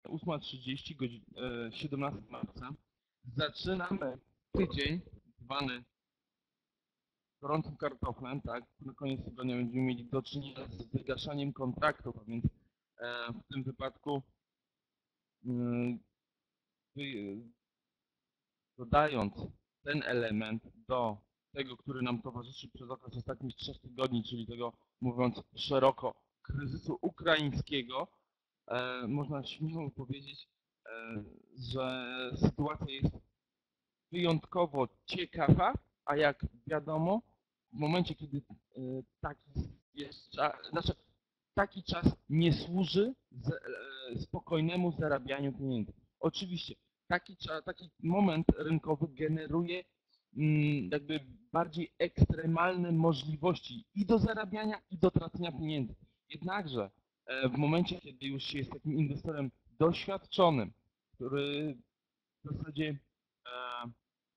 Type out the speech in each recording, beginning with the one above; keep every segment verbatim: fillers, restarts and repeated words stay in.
ósma trzydzieści, godzina siedemnastego marca. Zaczynamy tydzień zwany gorącym kartoflem, tak? Na koniec tygodnia będziemy mieli do czynienia z wygaszaniem kontraktów, a więc e, w tym wypadku y, wy, dodając ten element do tego, który nam towarzyszy przez okres ostatnich trzech tygodni, czyli tego, mówiąc szeroko, kryzysu ukraińskiego, e, można śmiało powiedzieć, e, że sytuacja jest wyjątkowo ciekawa, a jak wiadomo, w momencie, kiedy e, taki jest czas, znaczy taki czas nie służy z, e, spokojnemu zarabianiu pieniędzy. Oczywiście taki, taki moment rynkowy generuje mm, jakby bardziej ekstremalne możliwości i do zarabiania, i do tracenia pieniędzy. Jednakże e, w momencie, kiedy już się jest takim inwestorem doświadczonym, który w zasadzie e,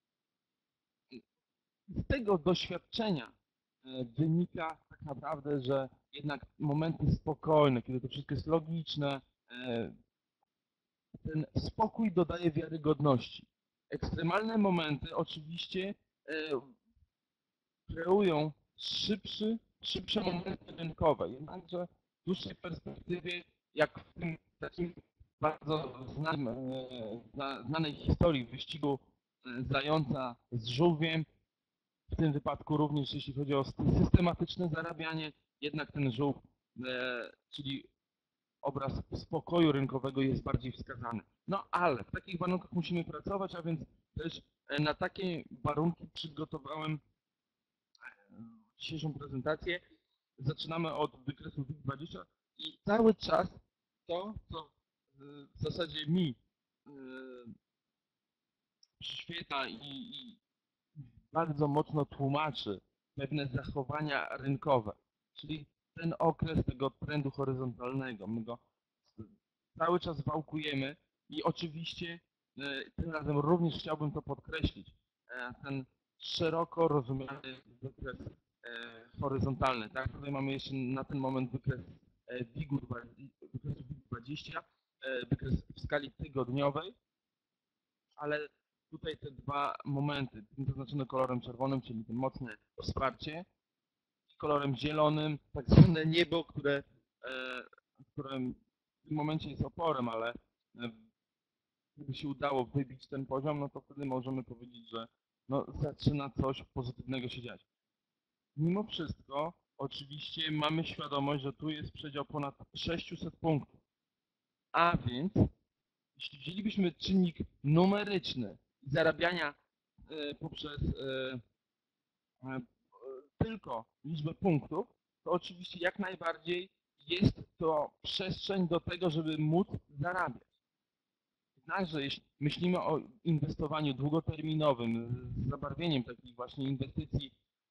z tego doświadczenia e, wynika tak naprawdę, że jednak momenty spokojne, kiedy to wszystko jest logiczne, e, ten spokój dodaje wiarygodności. Ekstremalne momenty oczywiście e, kreują szybszy, szybsze momenty rynkowe, jednakże w dłuższej perspektywie, jak w tym takim bardzo znanym, e, znanej historii wyścigu e, zająca z żółwiem, w tym wypadku również jeśli chodzi o systematyczne zarabianie, jednak ten żółw, e, czyli obraz spokoju rynkowego jest bardziej wskazany. No ale w takich warunkach musimy pracować, a więc też e, na takie warunki przygotowałem dzisiejszą prezentację. Zaczynamy od wykresu WIG dwadzieścia i cały czas to, co w zasadzie mi przyświeca i, i bardzo mocno tłumaczy pewne zachowania rynkowe, czyli ten okres tego trendu horyzontalnego. My go cały czas wałkujemy i oczywiście tym razem również chciałbym to podkreślić. Ten szeroko rozumiany wykres horyzontalny. Tak? Tutaj mamy jeszcze na ten moment wykres WIG-u dwadzieścia, wykres w skali tygodniowej, ale tutaj te dwa momenty, zaznaczone kolorem czerwonym, czyli tym mocne wsparcie, i kolorem zielonym, tak zwane niebo, które, które w tym momencie jest oporem, ale gdyby się udało wybić ten poziom, no to wtedy możemy powiedzieć, że no, zaczyna coś pozytywnego się dziać. Mimo wszystko, oczywiście mamy świadomość, że tu jest przedział ponad sześćset punktów. A więc, jeśli wzięlibyśmy czynnik numeryczny zarabiania e, poprzez e, e, tylko liczbę punktów, to oczywiście jak najbardziej jest to przestrzeń do tego, żeby móc zarabiać. Jednakże jeśli myślimy o inwestowaniu długoterminowym, z zabarwieniem takich właśnie inwestycji,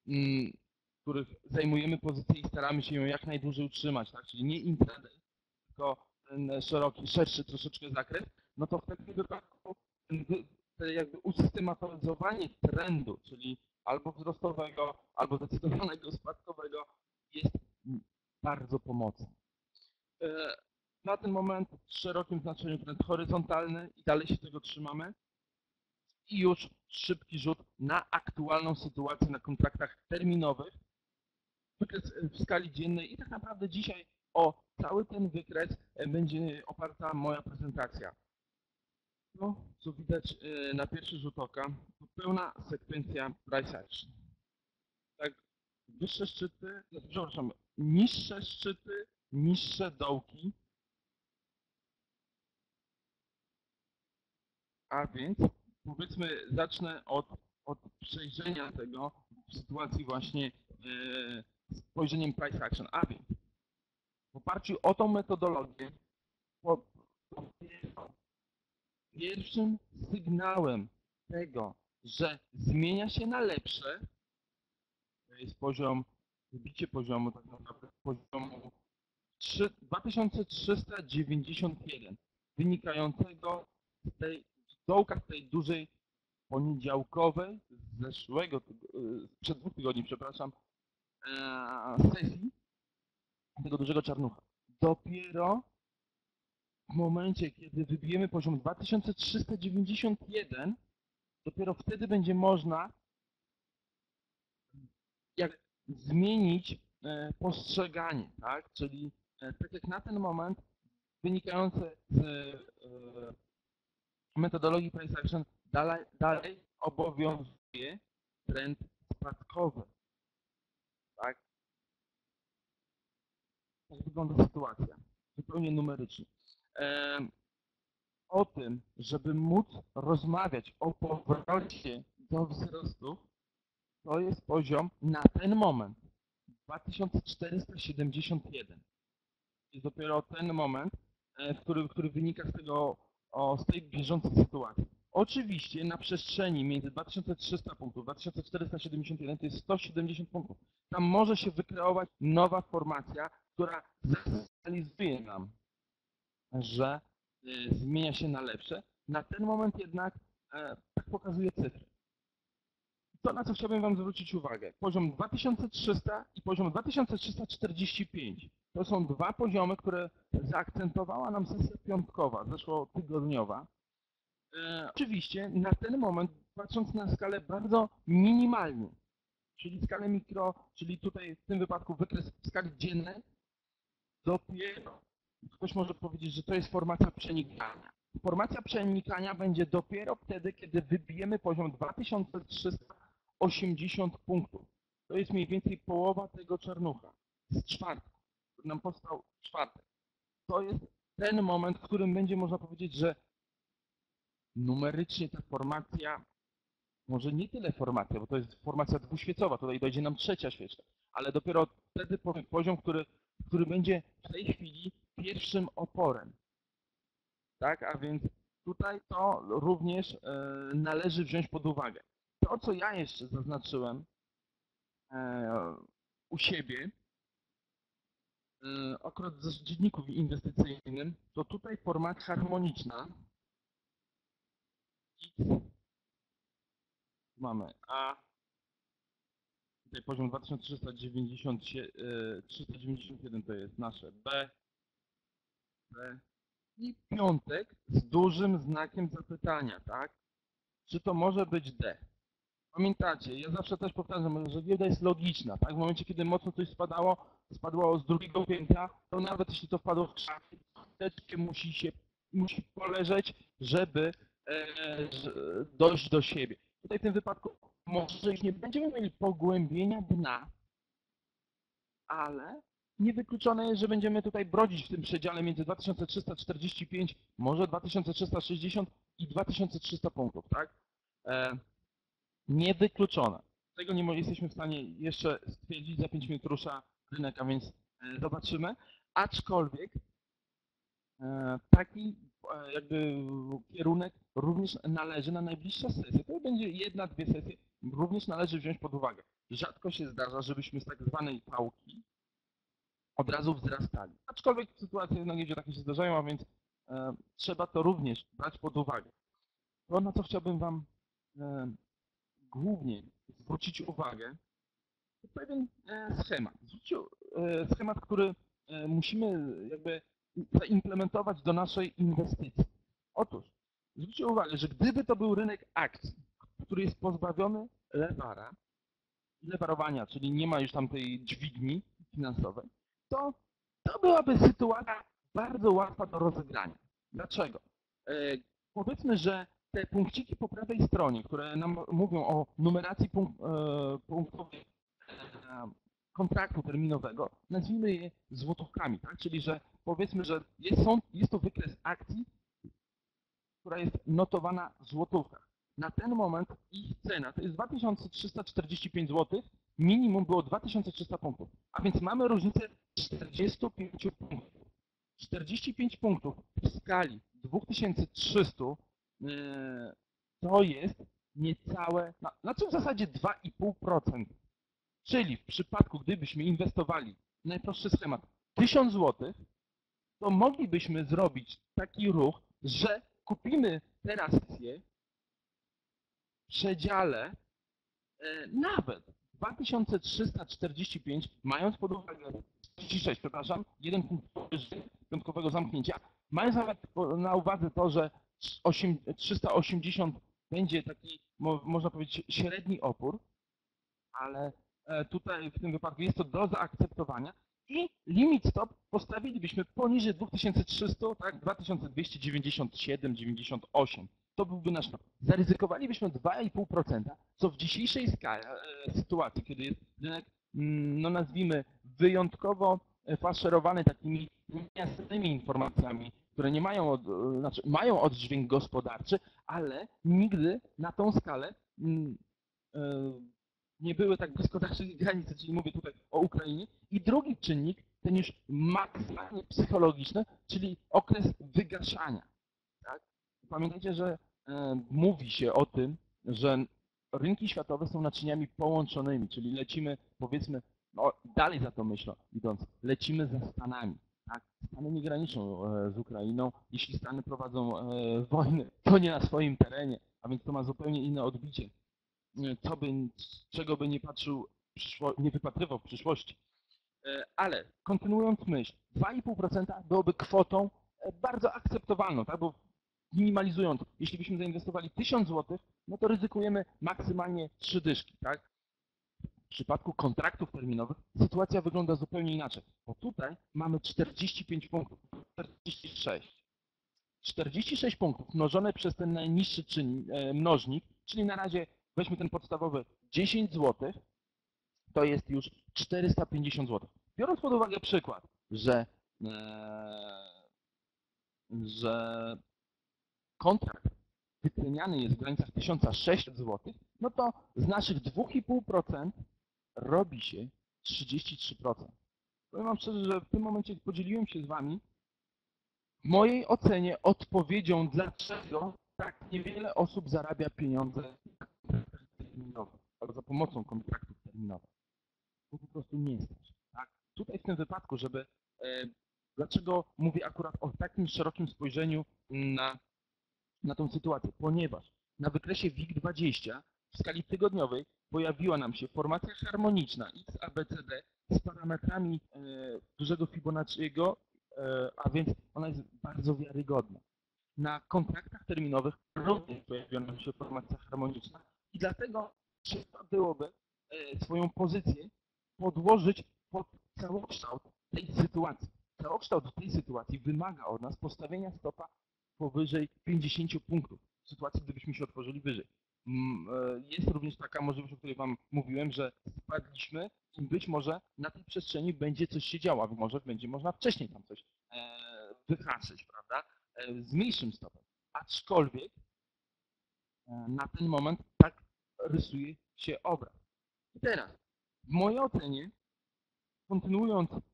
w których zajmujemy pozycję i staramy się ją jak najdłużej utrzymać, tak? Czyli nie intraday, tylko ten szeroki, szerszy troszeczkę zakres, no to w takim wypadku jakby usystematyzowanie trendu, czyli albo wzrostowego, albo zdecydowanego spadkowego jest bardzo pomocne. Na ten moment w szerokim znaczeniu trend horyzontalny i dalej się tego trzymamy. I już szybki rzut na aktualną sytuację na kontraktach terminowych. Wykres w skali dziennej i tak naprawdę dzisiaj o cały ten wykres będzie oparta moja prezentacja. No, co widać na pierwszy rzut oka, to pełna sekwencja price action. Tak, wyższe szczyty, przepraszam, niższe szczyty, niższe dołki. A więc powiedzmy zacznę od, od przejrzenia tego w sytuacji właśnie yy, spojrzeniem price action. A więc w oparciu o tą metodologię po, po pierwszym sygnałem tego, że zmienia się na lepsze, to jest poziom, wybicie poziomu tak naprawdę poziomu dwa tysiące trzysta dziewięćdziesiąt jeden, wynikającego z tej dołka z tej dużej poniedziałkowej z zeszłego, przed dwóch tygodni, przepraszam, sesji tego dużego czarnucha. Dopiero w momencie, kiedy wybijemy poziom dwa tysiące trzysta dziewięćdziesiąt jeden, dopiero wtedy będzie można jak zmienić e, postrzeganie, tak? Czyli e, tak jak na ten moment wynikające z e, metodologii price action dalej, dalej obowiązuje trend spadkowy, tak? Tak wygląda sytuacja, zupełnie numerycznie. E, o tym, żeby móc rozmawiać o powrocie do wzrostu, to jest poziom na ten moment dwa tysiące czterysta siedemdziesiąt jeden. Jest dopiero ten moment, e, który, który wynika z tego, o, z tej bieżącej sytuacji. Oczywiście na przestrzeni między dwa tysiące trzysta punktów, dwa tysiące czterysta siedemdziesiąt jeden to jest sto siedemdziesiąt punktów. Tam może się wykreować nowa formacja, która zasygnalizuje nam, że y, zmienia się na lepsze. Na ten moment jednak e, tak pokazuje cyfry. To, na co chciałbym Wam zwrócić uwagę. Poziom dwa tysiące trzysta i poziom dwa tysiące trzysta czterdzieści pięć. To są dwa poziomy, które zaakcentowała nam sesja piątkowa, zeszłotygodniowa. E, oczywiście na ten moment, patrząc na skalę bardzo minimalnie, czyli skalę mikro, czyli tutaj w tym wypadku wykres w skali dziennej, dopiero ktoś może powiedzieć, że to jest formacja przenikania. Formacja przenikania będzie dopiero wtedy, kiedy wybijemy poziom dwa tysiące trzysta osiemdziesiąt punktów. To jest mniej więcej połowa tego czarnucha z czwartku, który nam powstał w czwartek. To jest ten moment, w którym będzie można powiedzieć, że numerycznie ta formacja, może nie tyle formacja, bo to jest formacja dwuświecowa, tutaj dojdzie nam trzecia świeczka, ale dopiero wtedy poziom, który, który będzie w tej chwili pierwszym oporem. Tak, a więc tutaj to również e, należy wziąć pod uwagę. To, co ja jeszcze zaznaczyłem e, u siebie, e, akurat z dzienników inwestycyjnym, to tutaj format harmoniczna. X mamy A, tutaj poziom dwa tysiące trzysta dziewięćdziesiąt jeden to jest nasze B, B i piątek z dużym znakiem zapytania, tak? Czy to może być D? Pamiętacie, ja zawsze też powtarzam, że giełda jest logiczna, tak? W momencie, kiedy mocno coś spadało, spadło z drugiego piętra, to nawet jeśli to wpadło w krzaki, troszeczkę musi się, musi poleżeć, żeby e, dojść do siebie. Tutaj w tym wypadku może już nie będziemy mieli pogłębienia dna, ale niewykluczone jest, że będziemy tutaj brodzić w tym przedziale między dwa tysiące trzysta czterdzieści pięć, może dwa tysiące trzysta sześćdziesiąt i dwa tysiące trzysta punktów, tak? E, niewykluczone. Tego nie jesteśmy w stanie jeszcze stwierdzić, za pięć minut rusza rynek, a więc e, zobaczymy. Aczkolwiek e, taki e, jakby kierunek również należy na najbliższe sesje. To będzie jedna, dwie sesje, również należy wziąć pod uwagę. Rzadko się zdarza, żebyśmy z tak zwanej pałki od razu wzrastali. Aczkolwiek sytuacje na giełdzie takie się zdarzają, a więc e, trzeba to również brać pod uwagę. To, na co chciałbym Wam e, głównie zwrócić uwagę, to pewien e, schemat. Zwróćcie, e, schemat, który e, musimy jakby zaimplementować do naszej inwestycji. Otóż, zwróćcie uwagę, że gdyby to był rynek akcji, który jest pozbawiony lewara, lewarowania, czyli nie ma już tam tej dźwigni finansowej, to to byłaby sytuacja bardzo łatwa do rozegrania. Dlaczego? E, powiedzmy, że te punkciki po prawej stronie, które nam mówią o numeracji punk e, punktowej e, kontraktu terminowego, nazwijmy je złotówkami, tak? Czyli że powiedzmy, że jest, są, jest to wykres akcji, która jest notowana w złotówkach. Na ten moment ich cena to jest dwa tysiące trzysta czterdzieści pięć złotych, minimum było dwa tysiące trzysta punktów, a więc mamy różnicę czterdzieści pięć punktów. czterdzieści pięć punktów w skali dwa tysiące trzysta yy, to jest niecałe, znaczy w zasadzie dwa i pół procent. Czyli w przypadku, gdybyśmy inwestowali, najprostszy schemat, tysiąc złotych, to moglibyśmy zrobić taki ruch, że kupimy teraz je w przedziale e, nawet dwa tysiące trzysta czterdzieści pięć, mając pod uwagę czterdzieści sześć, przepraszam, jeden punkt powyżej piątkowego zamknięcia, Mając nawet na uwadze to, że trzysta osiemdziesiąt będzie taki, można powiedzieć, średni opór, ale tutaj w tym wypadku jest to do zaakceptowania i limit stop postawilibyśmy poniżej dwa tysiące trzysta, tak, dwa tysiące dwieście dziewięćdziesiąt siedem, dziewięćdziesiąt osiem. To byłby nasz stop. Zaryzykowalibyśmy dwa i pół procent, co w dzisiejszej skali, sytuacji, kiedy jest rynek, no nazwijmy, wyjątkowo faszerowany takimi niejasnymi informacjami, które nie mają, od, znaczy mają oddźwięk gospodarczy, ale nigdy na tą skalę mm, yy, nie były tak blisko naszej granicy, czyli mówię tutaj o Ukrainie. I drugi czynnik, ten już maksymalnie psychologiczny, czyli okres wygaszania. Tak? Pamiętajcie, że e, mówi się o tym, że rynki światowe są naczyniami połączonymi, czyli lecimy, powiedzmy, no, dalej za to myślę, idąc, lecimy za Stanami. Tak? Stany nie graniczą e, z Ukrainą. Jeśli Stany prowadzą e, wojny, to nie na swoim terenie, a więc to ma zupełnie inne odbicie. Co by, czego by nie patrzył, nie wypatrywał w przyszłości. Ale kontynuując myśl, dwa i pół procent byłoby kwotą bardzo akceptowalną, tak? Bo minimalizując, jeśli byśmy zainwestowali tysiąc złotych, no to ryzykujemy maksymalnie trzy dyszki. Tak? W przypadku kontraktów terminowych sytuacja wygląda zupełnie inaczej, bo tutaj mamy czterdzieści pięć punktów, czterdzieści sześć. czterdzieści sześć punktów mnożone przez ten najniższy czyn, mnożnik, czyli na razie weźmy ten podstawowy dziesięć złotych, to jest już czterysta pięćdziesiąt złotych. Biorąc pod uwagę przykład, że, e, że kontrakt wyceniany jest w granicach tysiąc sześćset złotych, no to z naszych dwa i pół procent robi się trzydzieści trzy procent. Powiem wam szczerze, że w tym momencie podzieliłem się z wami w mojej ocenie odpowiedzią, dlaczego tak niewiele osób zarabia pieniądze terminowych, albo za pomocą kontraktów terminowych. Bo po prostu nie stać. Tak? Tutaj w tym wypadku, żeby e, dlaczego mówię akurat o takim szerokim spojrzeniu na, na tą sytuację? Ponieważ na wykresie W I G dwadzieścia w skali tygodniowej pojawiła nam się formacja harmoniczna X A B C D z parametrami e, dużego Fibonacciego, e, a więc ona jest bardzo wiarygodna. Na kontraktach terminowych również pojawiła nam się formacja harmoniczna i dlatego trzeba byłoby swoją pozycję podłożyć pod całokształt tej sytuacji. Całokształt tej sytuacji wymaga od nas postawienia stopa powyżej pięćdziesięciu punktów, w sytuacji gdybyśmy się otworzyli wyżej. Jest również taka możliwość, o której wam mówiłem, że spadliśmy i być może na tej przestrzeni będzie coś się działo, a może będzie można wcześniej tam coś wyhaczyć, prawda, z mniejszym stopem. Aczkolwiek na ten moment tak rysuje się obraz. I teraz, w mojej ocenie, kontynuując e,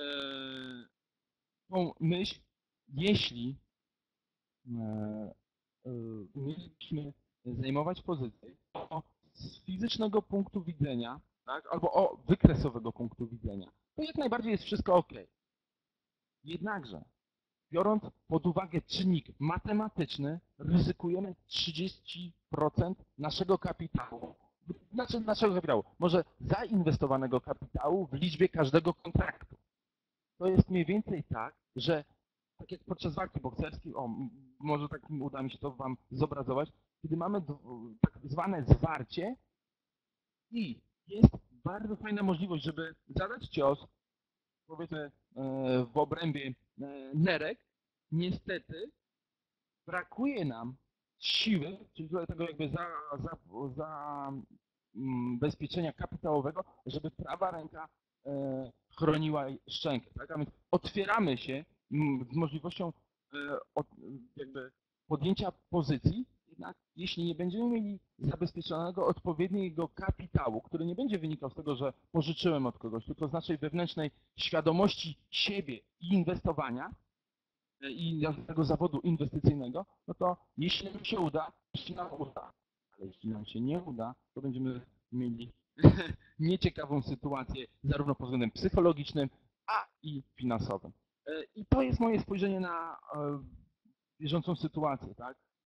tą myśl, jeśli e, e, mielibyśmy zajmować pozycję, to z fizycznego punktu widzenia, tak, albo o wykresowego punktu widzenia, to jak najbardziej jest wszystko ok. Jednakże, biorąc pod uwagę czynnik matematyczny, ryzykujemy trzydzieści procent naszego kapitału. Znaczy naszego kapitału, może zainwestowanego kapitału w liczbie każdego kontraktu. To jest mniej więcej tak, że tak jak podczas walki bokserskiej, o, może tak uda mi się to wam zobrazować, kiedy mamy tak zwane zwarcie i jest bardzo fajna możliwość, żeby zadać cios, powiedzmy w obrębie nerek, niestety brakuje nam siły, czyli tego jakby za, za, za bezpieczenia kapitałowego, żeby prawa ręka e, chroniła szczękę. Tak? A więc otwieramy się m, z możliwością e, od, jakby podjęcia pozycji, jednak jeśli nie będziemy mieli zabezpieczonego odpowiedniego kapitału, który nie będzie wynikał z tego, że pożyczyłem od kogoś, tylko z naszej wewnętrznej świadomości siebie i inwestowania, i tego zawodu inwestycyjnego, no to jeśli nam się uda, jeśli nam uda, ale jeśli nam się nie uda, to będziemy mieli nieciekawą sytuację zarówno pod względem psychologicznym, a i finansowym. I to jest moje spojrzenie na bieżącą sytuację, tak?